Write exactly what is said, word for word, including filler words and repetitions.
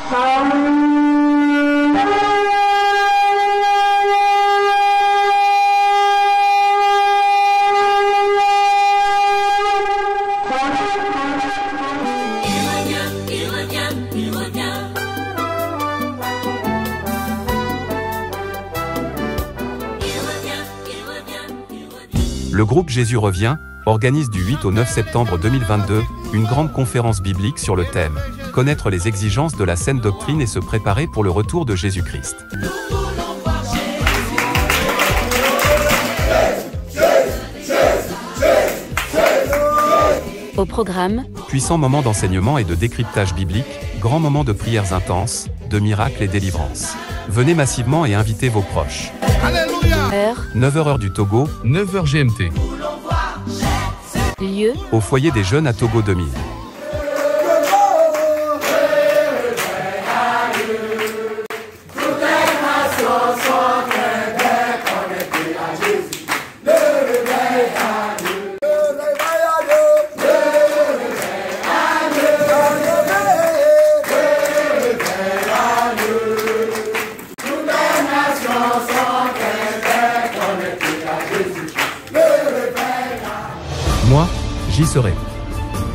Le groupe Jésus revient organise du huit au neuf septembre deux mille vingt-deux une grande conférence biblique sur le thème « Connaître les exigences de la saine doctrine et se préparer pour le retour de Jésus-Christ ». Au programme, puissant moment d'enseignement et de décryptage biblique, grand moment de prières intenses, de miracles et délivrances. Venez massivement et invitez vos proches. heure, neuf heures heure du Togo, neuf heures G M T. lieu, au foyer des jeunes à Togo deux mille. Moi, j'y serai. Et toi ?